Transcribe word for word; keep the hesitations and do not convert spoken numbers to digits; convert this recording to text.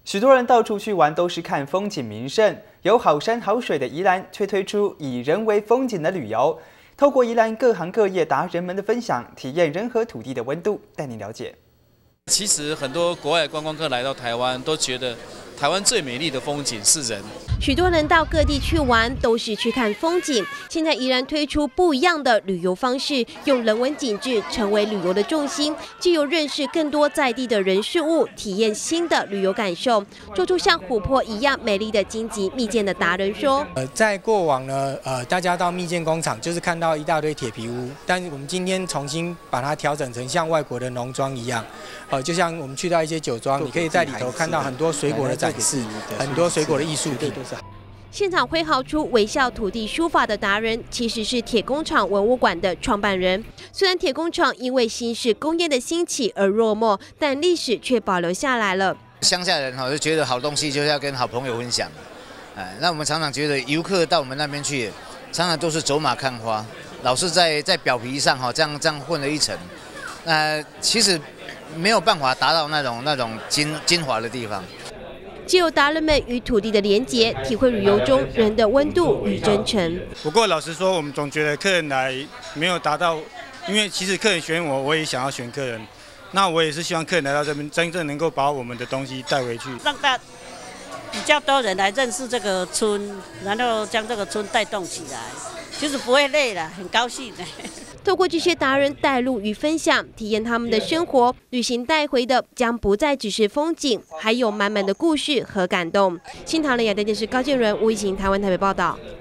许多人到处去玩都是看风景名胜，有好山好水的宜兰却推出以人为风景的旅游。透过宜兰各行各业达人们的分享，体验人和土地的温度，带你了解。 其实很多国外观光客来到台湾，都觉得台湾最美丽的风景是人。 许多人到各地去玩，都是去看风景。现在宜兰推出不一样的旅游方式，用人文景致成为旅游的重心，藉由认识更多在地的人事物，体验新的旅游感受，做出像琥珀一样美丽的荆棘蜜饯的达人说：“ 呃，在过往呢，呃，大家到蜜饯工厂就是看到一大堆铁皮屋，但我们今天重新把它调整成像外国的农庄一样，呃，就像我们去到一些酒庄，你可以在里头看到很多水果的展示，很多水果的艺术品。” 现场挥毫出微笑土地书法的达人，其实是铁工厂文物馆的创办人。虽然铁工厂因为新式工业的兴起而落寞，但历史却保留下来了。 乡下人哈就觉得好东西就是要跟好朋友分享，哎，那我们常常觉得游客到我们那边去，常常都是走马看花，老是在在表皮上哈这样这样混了一层，呃，其实没有办法达到那种那种精精华的地方。 藉由达人们与土地的连结，体会旅游中人的温度与真诚。 不过老实说，我们总觉得客人来没有达到，因为其实客人选我，我也想要选客人。那我也是希望客人来到这边，真正能够把我们的东西带回去， 让大比较多人来认识这个村，然后将这个村带动起来，就是不会累了，很高兴。 透过这些达人带路与分享，体验他们的生活，旅行带回的将不再只是风景，还有满满的故事和感动。新唐人亚太电视高建伦、吴以晴，台湾台北报道。